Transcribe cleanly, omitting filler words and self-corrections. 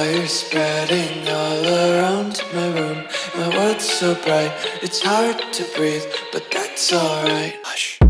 fire spreading all around my room. My world's so bright, it's hard to breathe, but that's alright. Hush.